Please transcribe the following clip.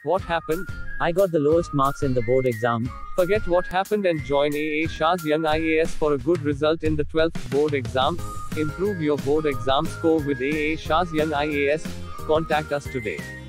What happened? I got the lowest marks in the board exam. Forget what happened and join A Shah Young IAS for a good result in the 12th board exam. Improve your board exam score with A Shah Young IAS. Contact us today.